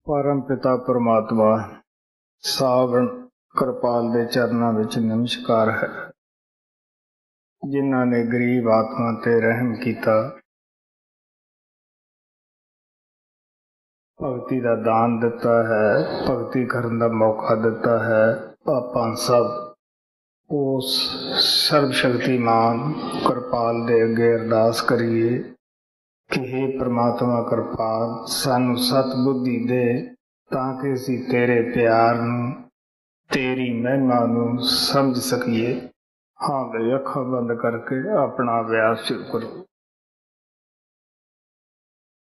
परम पिता परमात्मा सावण कृपाल दे चरनां विच नमस्कार है। जिन्हां ने गरीब आत्मा ते रहम कीता, भगती दा दान दिता है, भगती करन दा मौका दिता है। आपां सब उस सर्वशक्तिमान कृपाल दे अगे अरदास करिए कि हे परमात्मा कृपाल सानू सत बुद्धि दे, तां कि असीं तेरे प्यार नूं, तेरी महिमा नूं समझ सकीए। हाँ भाई, अखां बंद करके अपना अभ्यास शुरू करो।